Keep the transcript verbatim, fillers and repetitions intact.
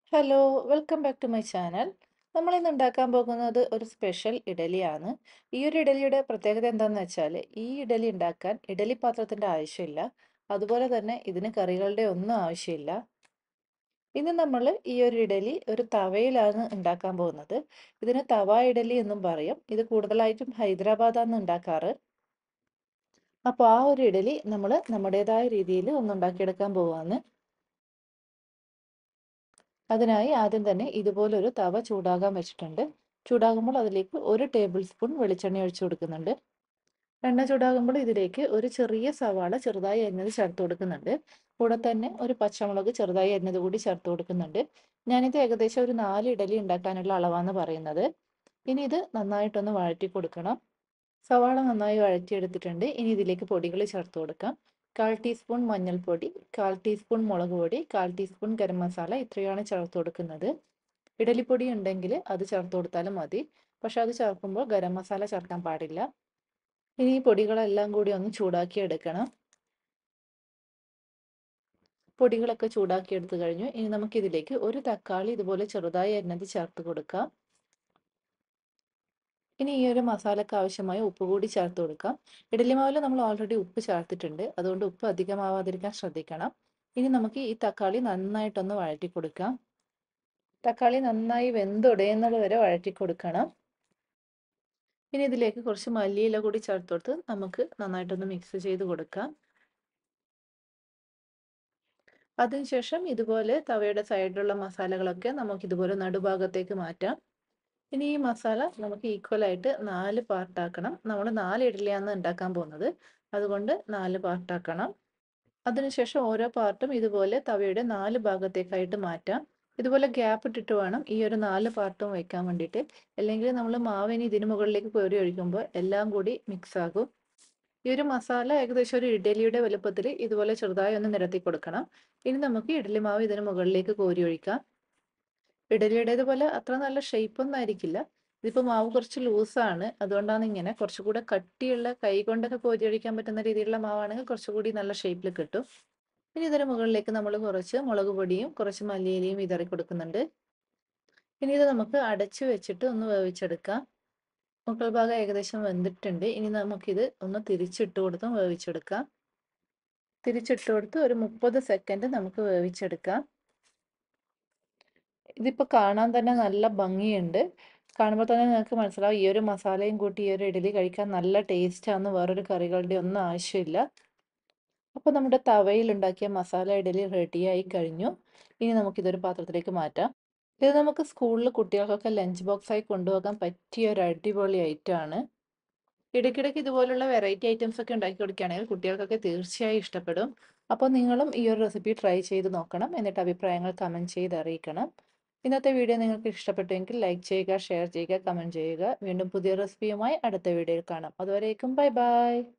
Hello, welcome back to my channel. നമ്മൾ ഇന്ന് ഉണ്ടാക്കാൻ പോകുന്നത് ഒരു സ്പെഷ്യൽ ഇഡലിയാണ്. ഈ ഒരു ഇഡലിയുടെ പ്രത്യേകത എന്താണെന്ന് വെച്ചാൽ ഈ ഇഡലി ഉണ്ടാക്കാൻ ഇഡലി പാത്രത്തിൻ്റെ ആവശ്യമില്ല. അതുപോലെ തന്നെ ഇതിന് കറികളുടെ ഒന്നും ആവശ്യമില്ല. ഇന്ന് നമ്മൾ ഈ ഒരു ഇഡലി ഒരു തവയിലാണ് ഉണ്ടാക്കാൻ പോകുന്നത്. ഇതിന് തവ ഇഡലി എന്നും പറയും. ഇത് കൂടുതലായിട്ടും ഹൈദരാബാദാണ് ഉണ്ടാക്കാറ്. അപ്പോൾ ആ ഒരു ഇഡലി നമ്മൾ നമ്മുടേതായ രീതിയിൽ ഒന്ന് ഉണ്ടാക്കിയെടുക്കാൻ പോവാണ്. അതിനായി ആദ്യം തന്നെ ഇതുപോലൊരു തവ ചൂടാകാൻ വെച്ചിട്ടുണ്ട്. ചൂടാകുമ്പോൾ അതിലേക്ക് ഒരു ടേബിൾ സ്പൂൺ വെളിച്ചെണ്ണ ഒഴിച്ചു കൊടുക്കുന്നുണ്ട്. എണ്ണ ചൂടാകുമ്പോൾ ഇതിലേക്ക് ഒരു ചെറിയ സവാള ചെറുതായി അരിഞ്ഞത് ചേർത്ത് കൊടുക്കുന്നുണ്ട്. കൂടെ തന്നെ ഒരു പച്ചമുളക് ചെറുതായി അരിഞ്ഞത് കൂടി ചേർത്ത് കൊടുക്കുന്നുണ്ട്. ഞാനിത് ഏകദേശം ഒരു നാല് ഇഡലി ഉണ്ടാക്കാനുള്ള അളവാണ് പറയുന്നത്. ഇനി ഇത് നന്നായിട്ടൊന്ന് വഴറ്റി കൊടുക്കണം. സവാള നന്നായി വഴറ്റിയെടുത്തിട്ടുണ്ട്. ഇനി ഇതിലേക്ക് പൊടികൾ ചേർത്ത് കൊടുക്കാം. കാൽ ടീസ്പൂൺ മഞ്ഞൾപ്പൊടി, കാൽ ടീസ്പൂൺ മുളക് പൊടി, കാൽ ടീസ്പൂൺ ഗരം മസാല ഇത്രയാണ് ചേർത്ത് കൊടുക്കുന്നത്. ഇഡലിപ്പൊടി ഉണ്ടെങ്കിൽ അത് ചേർത്ത് കൊടുത്താലും മതി. പക്ഷെ അത് ചേർക്കുമ്പോൾ ഗരം മസാല ചേർക്കാൻ പാടില്ല. ഇനി ഈ പൊടികളെല്ലാം കൂടി ഒന്ന് ചൂടാക്കി എടുക്കണം. പൊടികളൊക്കെ ചൂടാക്കി എടുത്തു കഴിഞ്ഞു. ഇനി നമുക്കിതിലേക്ക് ഒരു തക്കാളി ഇതുപോലെ ചെറുതായി അരിഞ്ഞത് ചേർത്ത് കൊടുക്കാം. ഇനി ഈ ഒരു മസാലയ്ക്ക് ആവശ്യമായ ഉപ്പ് കൂടി ചേർത്ത് കൊടുക്കാം. ഇഡലി മാവിൽ നമ്മൾ ഓൾറെഡി ഉപ്പ് ചേർത്തിട്ടുണ്ട്. അതുകൊണ്ട് ഉപ്പ് അധികമാവാതിരിക്കാൻ ശ്രദ്ധിക്കണം. ഇനി നമുക്ക് ഈ തക്കാളി നന്നായിട്ടൊന്ന് വഴറ്റി കൊടുക്കാം. തക്കാളി നന്നായി വെന്തുടയുന്നത് വരെ വഴറ്റി കൊടുക്കണം. ഇനി ഇതിലേക്ക് കുറച്ച് മല്ലിയില കൂടി ചേർത്ത് കൊടുത്ത് നമുക്ക് നന്നായിട്ടൊന്ന് മിക്സ് ചെയ്ത് കൊടുക്കാം. അതിനുശേഷം ഇതുപോലെ തവയുടെ സൈഡിലുള്ള മസാലകളൊക്കെ നമുക്ക് ഇതുപോലെ നടുഭാഗത്തേക്ക് മാറ്റാം. ഇനി ഈ മസാല നമുക്ക് ഈക്വലായിട്ട് നാല് പാർട്ടാക്കണം. നമ്മൾ നാല് ഇഡ്ഡലിയാണ് ഉണ്ടാക്കാൻ പോകുന്നത്. അതുകൊണ്ട് നാല് പാർട്ടാക്കണം. അതിനുശേഷം ഓരോ പാർട്ടും ഇതുപോലെ തവയുടെ നാല് ഭാഗത്തേക്കായിട്ട് മാറ്റാം. ഇതുപോലെ ഗ്യാപ്പ് ഇട്ടിട്ട് വേണം ഈ ഒരു നാല് പാർട്ടും വയ്ക്കാൻ വേണ്ടിയിട്ട്. അല്ലെങ്കിൽ നമ്മൾ മാവിനി ഇതിന് മുകളിലേക്ക് കോരി ഒഴിക്കുമ്പോൾ എല്ലാം കൂടി മിക്സ് ആകും. ഈ ഒരു മസാല ഏകദേശം ഒരു ഇഡലിയുടെ വലുപ്പത്തിൽ ഇതുപോലെ ചെറുതായി ഒന്ന് നിരത്തി കൊടുക്കണം. ഇനി നമുക്ക് ഇഡലി മാവ് ഇതിന് മുകളിലേക്ക് കോരി ഒഴിക്കാം. ഇഡലിയുടേതുപോലെ അത്ര നല്ല ഷേപ്പ് ഒന്നും ആയിരിക്കില്ല. ഇതിപ്പോൾ മാവ് കുറച്ച് ലൂസാണ്. അതുകൊണ്ടാണ് ഇങ്ങനെ. കുറച്ചുകൂടെ കട്ടിയുള്ള കൈ കൊണ്ടൊക്കെ കോരി ഒഴിക്കാൻ പറ്റുന്ന രീതിയിലുള്ള മാവാണെങ്കിൽ കുറച്ചുകൂടി നല്ല ഷേപ്പിൽ കിട്ടും. ഇനി ഇതിന് മുകളിലേക്ക് നമ്മൾ കുറച്ച് മുളക് പൊടിയും കുറച്ച് മല്ലിയിലയും വിതറി കൊടുക്കുന്നുണ്ട്. ഇനി ഇത് നമുക്ക് അടച്ചു വെച്ചിട്ട് ഒന്ന് വേവിച്ചെടുക്കാം. മുകൾ ഭാഗം ഏകദേശം വെന്തിട്ടുണ്ട്. ഇനി നമുക്കിത് ഒന്ന് തിരിച്ചിട്ട് കൊടുത്തും വേവിച്ചെടുക്കാം. തിരിച്ചിട്ട് കൊടുത്ത് ഒരു മുപ്പത് സെക്കൻഡ് നമുക്ക് വേവിച്ചെടുക്കാം. ഇതിപ്പോൾ കാണാൻ തന്നെ നല്ല ഭംഗിയുണ്ട്. കാണുമ്പോൾ തന്നെ നിങ്ങൾക്ക് മനസ്സിലാവും ഈ ഒരു മസാലയും കൂട്ടി ഈ ഒരു ഇഡലി കഴിക്കാൻ നല്ല ടേസ്റ്റാണ്. വേറൊരു കറികളുടെ ഒന്നും ആവശ്യമില്ല. അപ്പോൾ നമ്മുടെ തവയിൽ ഉണ്ടാക്കിയ മസാല ഇഡലി റെഡിയായി കഴിഞ്ഞു. ഇനി നമുക്കിതൊരു പാത്രത്തിലേക്ക് മാറ്റാം. ഇത് നമുക്ക് സ്കൂളിൽ കുട്ടികൾക്കൊക്കെ ലഞ്ച് ബോക്സായി കൊണ്ടുപോകാൻ പറ്റിയ ഒരു അടിപൊളി ഐറ്റമാണ്. ഇടയ്ക്കിടയ്ക്ക് ഇതുപോലുള്ള വെറൈറ്റി ഐറ്റംസ് ഒക്കെ ഉണ്ടാക്കി കൊടുക്കുകയാണെങ്കിൽ കുട്ടികൾക്കൊക്കെ തീർച്ചയായും ഇഷ്ടപ്പെടും. അപ്പോൾ നിങ്ങളും ഈ ഒരു റെസിപ്പി ട്രൈ ചെയ്ത് നോക്കണം. എന്നിട്ട് അഭിപ്രായങ്ങൾ കമൻറ്റ് ചെയ്ത് അറിയിക്കണം. ഇന്നത്തെ വീഡിയോ നിങ്ങൾക്ക് ഇഷ്ടപ്പെട്ടുവെങ്കിൽ ലൈക്ക് ചെയ്യുക, ഷെയർ ചെയ്യുക, കമൻറ്റ് ചെയ്യുക. വീണ്ടും പുതിയ റെസിപ്പിയുമായി അടുത്ത വീഡിയോയിൽ കാണാം. അതുവരേക്കും ബൈ ബൈ.